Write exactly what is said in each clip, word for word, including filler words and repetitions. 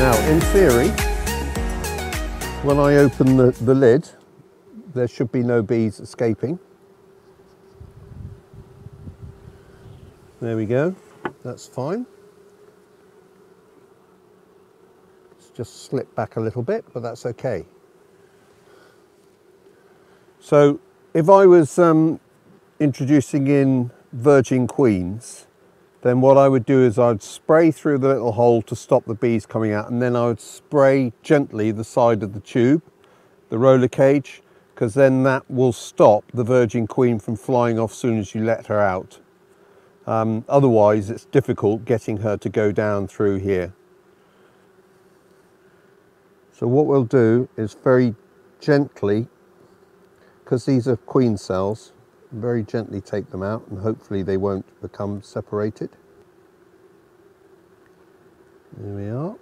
Now, in theory, when I open the, the lid, there should be no bees escaping. There we go, that's fine. It's just slipped back a little bit, but that's okay. So if I was um, introducing in virgin queens, then what I would do is I'd spray through the little hole to stop the bees coming out, and then I would spray gently the side of the tube, the roller cage, because then that will stop the virgin queen from flying off as soon as you let her out. Um, otherwise it's difficult getting her to go down through here. So what we'll do is very gently, because these are queen cells, very gently take them out, and hopefully they won't become separated. There we are.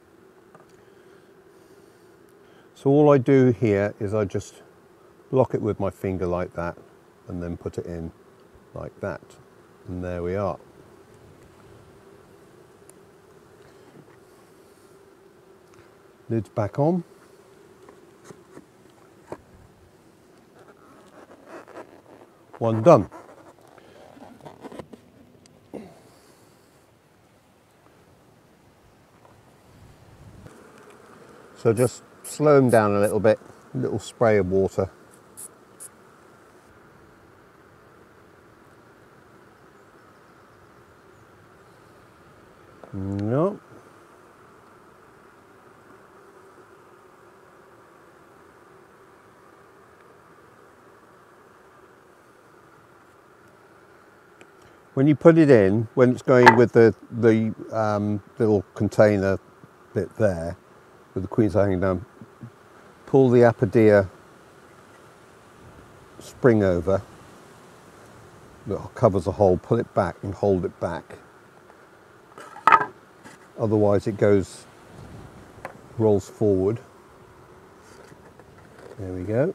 So all I do here is I just block it with my finger like that, and then put it in like that, and there we are. Lid's back on. One done. So just slow them down a little bit, a little spray of water. No. When you put it in, when it's going with the, the um, little container bit there, with the queens hanging down, pull the apiary spring over that covers the hole, pull it back and hold it back. Otherwise it goes, rolls forward. There we go.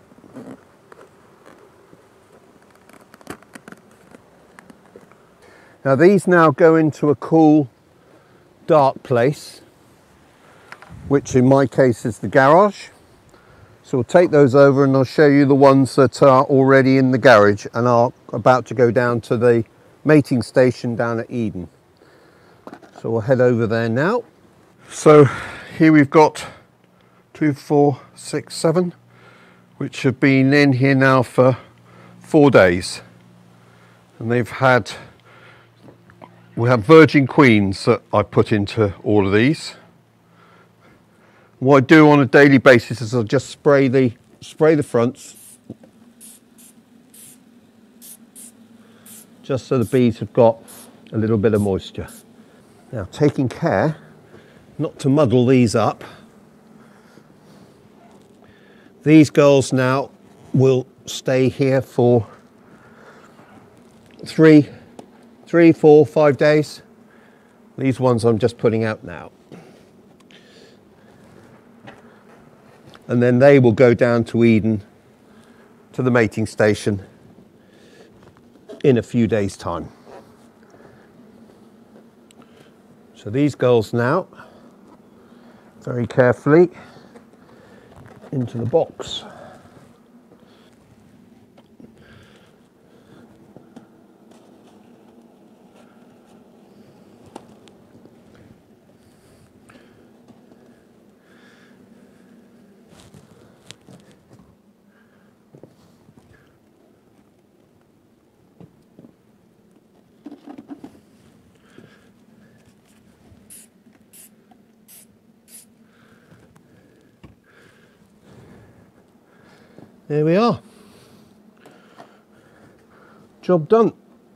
Now these now go into a cool, dark place, which in my case is the garage. So we'll take those over and I'll show you the ones that are already in the garage and are about to go down to the mating station down at Eden. So we'll head over there now. So here we've got two, four, six, seven, which have been in here now for four days. And they've had, we have virgin queens that I put into all of these. What I do on a daily basis is I'll just spray the spray the fronts, just so the bees have got a little bit of moisture. Now, taking care not to muddle these up, these girls now will stay here for three, three, four, five days. These ones I'm just putting out now. And then they will go down to Eden, to the mating station, in a few days' time. So these girls now, very carefully, into the box. There we are. Job done.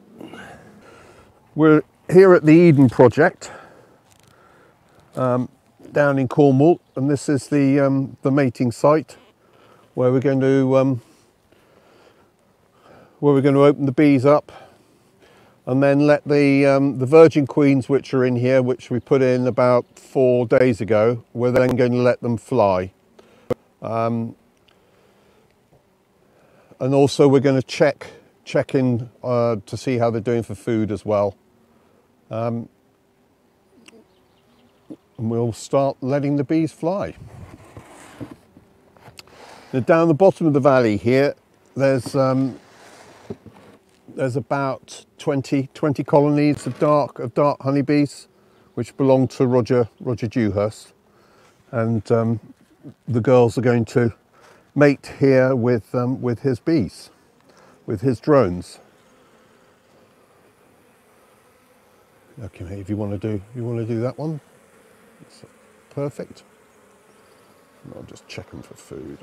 We're here at the Eden project um, down in Cornwall, and this is the um, the mating site where we're going to um, where we're going to open the bees up and then let the um, the virgin queens which are in here, which we put in about four days ago, we're then going to let them fly. Um, And also we're going to check check in uh, to see how they're doing for food as well. Um, and we'll start letting the bees fly. Now down the bottom of the valley here, there's um, there's about twenty, twenty colonies of dark of dark honeybees, which belong to Roger Roger Dewhurst, and um, the girls are going to mate here with um, with his bees, with his drones. Okay, mate, if you want to do you want to do that one, that's perfect. I'll just check them for food.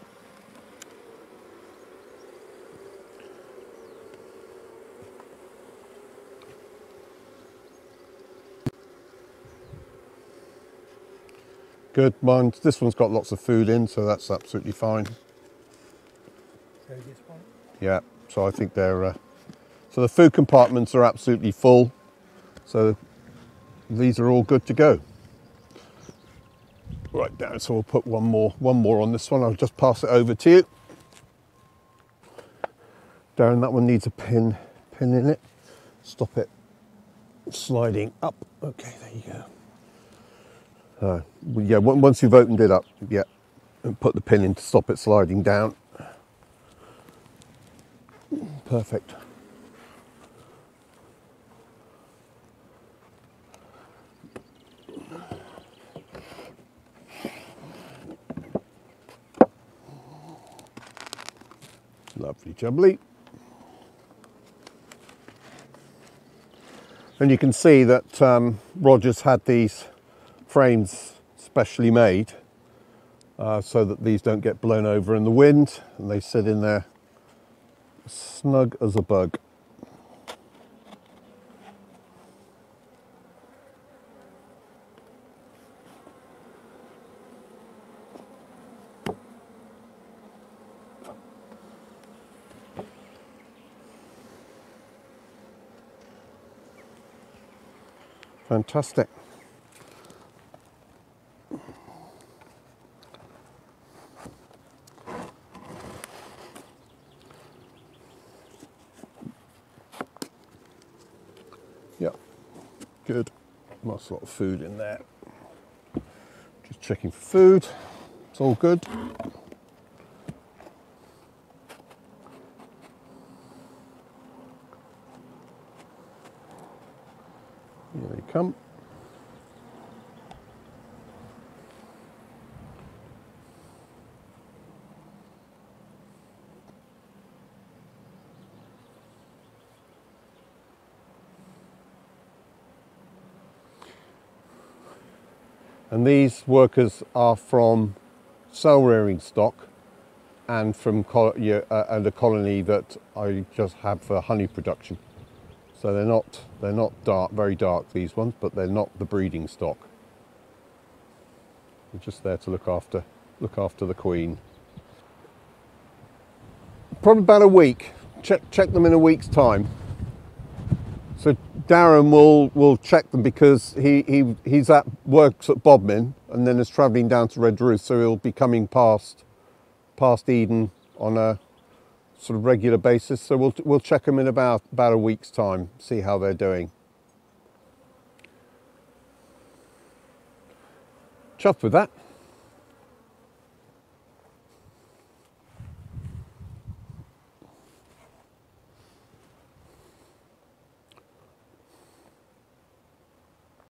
Good, mine. This one's got lots of food in, so that's absolutely fine. So this one? Yeah, so I think they're. Uh, so the food compartments are absolutely full, so these are all good to go. Right down, so we'll put one more, one more on this one. I'll just pass it over to you. Darren, that one needs a pin, pin in it. Stop it sliding up. Okay, there you go. Uh, yeah, once you've opened it up, yeah, and put the pin in to stop it sliding down. Perfect. Lovely jubbly. And you can see that um, Roger's had these frames specially made uh, so that these don't get blown over in the wind, and they sit in there snug as a bug. Fantastic. Yeah, good. Nice lot of food in there. Just checking for food. It's all good. Here they come. And these workers are from cell rearing stock and from col yeah, uh, and a colony that I just have for honey production. So they're not they're not dark, very dark, these ones, but they're not the breeding stock. They're just there to look after look after the queen. Probably about a week. Check check them in a week's time. So Darren will will check them because he he he's at works at Bodmin and then is travelling down to Red Roost, so he'll be coming past past Eden on a sort of regular basis. So we'll we'll check them in about about a week's time, see how they're doing. Chuffed with that.